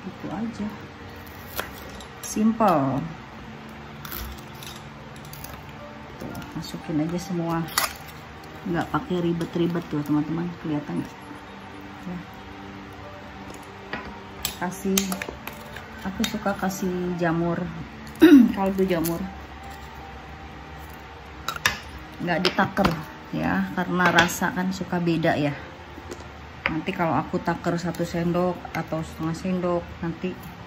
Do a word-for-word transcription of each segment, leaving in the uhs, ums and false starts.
Itu aja, simple. Tuh, masukin aja semua, nggak pakai ribet-ribet tuh teman-teman, kelihatan nggak? Ya. Kasih, aku suka kasih jamur, kaldu jamur, nggak ditaker ya, karena rasa kan suka beda ya. Nanti kalau aku taker satu sendok atau setengah sendok, nanti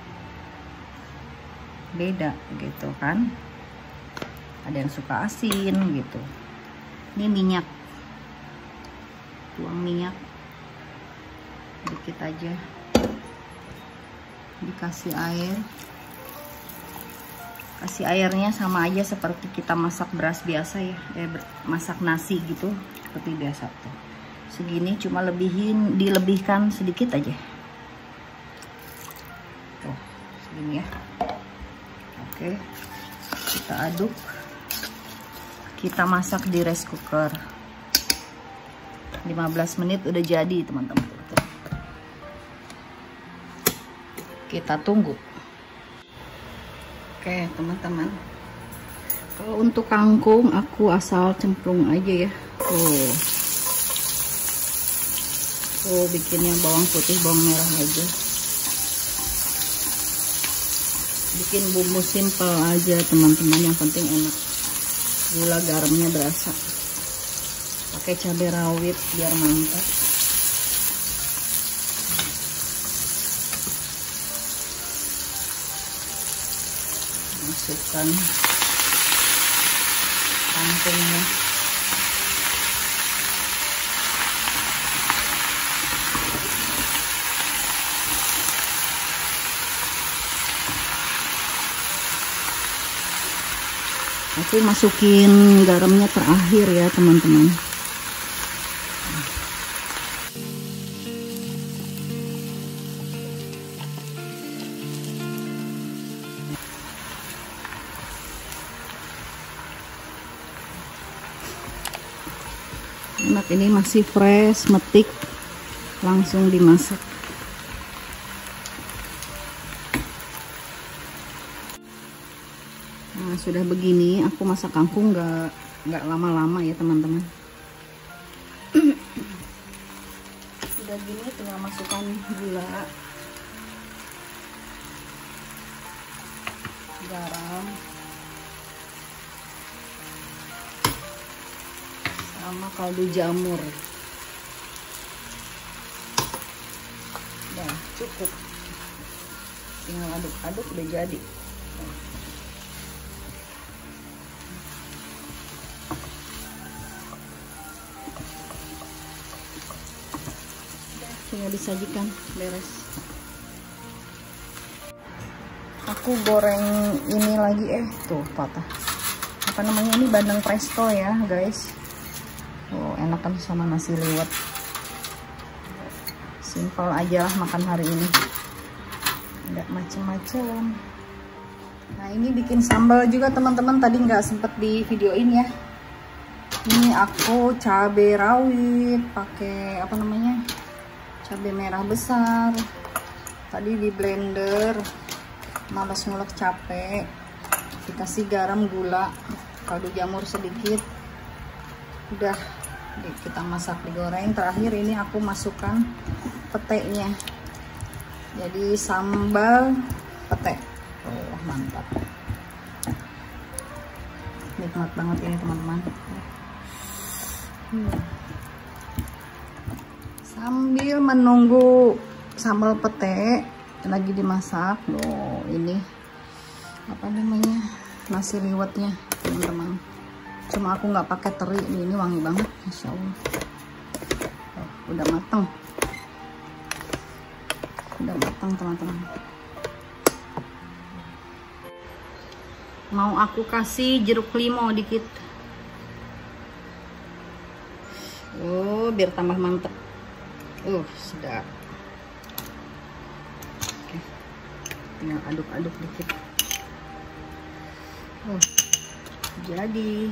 beda gitu kan. Ada yang suka asin gitu. Ini minyak, tuang minyak dikit aja, dikasih air. Kasih airnya sama aja seperti kita masak beras biasa ya, eh, masak nasi gitu, seperti biasa tuh. Segini, cuma lebihin, dilebihkan sedikit aja. Tuh, segini ya. Oke, kita aduk. Kita masak di rice cooker. lima belas menit udah jadi, teman-teman. Kita tunggu. Oke, teman-teman. Kalau untuk kangkung, aku asal cemplung aja ya. Tuh. Tuh, bikinnya bawang putih, bawang merah aja. Bikin bumbu simple aja, teman-teman. Yang penting enak. Gula garamnya berasa. Pakai cabai rawit biar mantap. Masukkan kangkungnya. Aku masukin garamnya terakhir ya, teman-teman. Enak, ini masih fresh, metik, langsung dimasak. Nah, sudah begini, aku masak kangkung nggak nggak lama-lama ya, teman-teman. Sudah gini, tinggal masukkan gula, garam, sama kaldu jamur. Udah cukup, tinggal aduk-aduk udah jadi. Tinggal disajikan, beres. Aku goreng ini lagi, eh tuh patah. Apa namanya ini, bandeng presto ya guys. Oh, enak kan sama nasi liwet. Simple aja lah makan hari ini, nggak macem-macem. Nah, ini bikin sambal juga, teman-teman. Tadi nggak sempet di videoin ya. Ini aku cabai rawit, pakai apa namanya, cabai merah besar. Tadi di blender, males ngulek capek. Dikasih garam, gula, kaldu jamur sedikit. Udah kita masak, digoreng. Terakhir ini aku masukkan petenya. Jadi sambal pete. Oh, mantap. Nikmat banget ini, teman-teman. Hmm. Sambil menunggu sambal pete lagi dimasak, loh ini apa namanya, nasi liwetnya, teman-teman. Cuma aku nggak pakai teri, ini wangi banget, masya Allah. Oh, udah matang, udah matang teman-teman. Mau aku kasih jeruk limau dikit, oh biar tambah mantep. Uh, sedap. Oke, tinggal aduk-aduk dikit. Oh, jadi.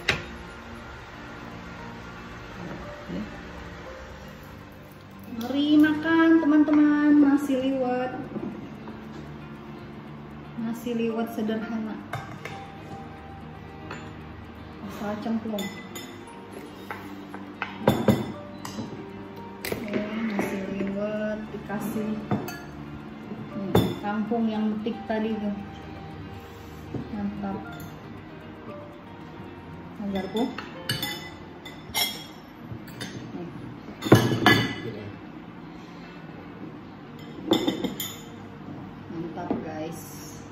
Oke. Mari makan, teman-teman, nasi liwet. nasi liwet sederhana asal cemplung. Oke, nasi liwet dikasih nih, kangkung yang betik tadi tuh, mantap. Ajarku mantap guys.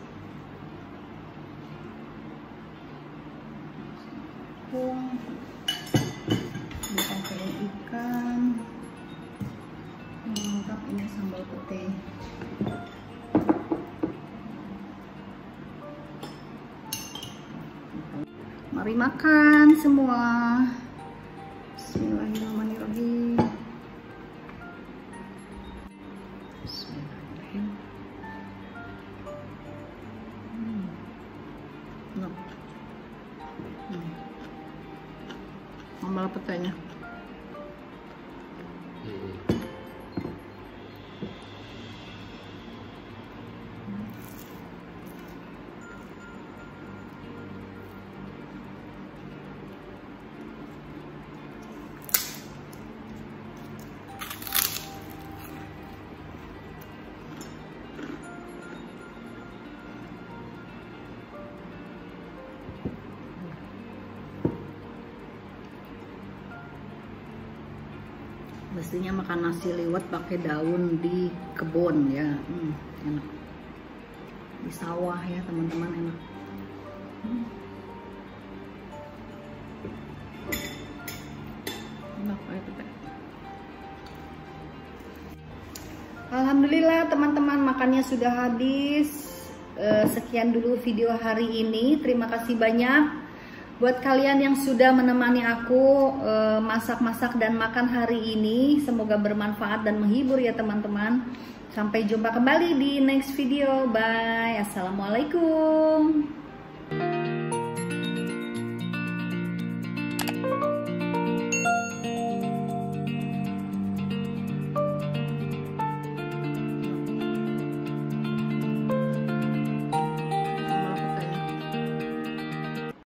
Kung dipakai ikan lengkap, ini sambal putih. Mari makan semua. Bismillahirrahmanirrahim. Bismillahirrahmanirrahim. Hmm. Enak. Hmm. Sambal petainya. Mestinya makan nasi liwet pakai daun di kebun ya, hmm, enak. Di sawah ya teman-teman, enak. Hmm. Enak kayak gitu. Alhamdulillah teman-teman, makannya sudah habis. Eh, sekian dulu video hari ini. Terima kasih banyak buat kalian yang sudah menemani aku masak-masak dan makan hari ini. Semoga bermanfaat dan menghibur ya teman-teman. Sampai jumpa kembali di next video. Bye. Assalamualaikum.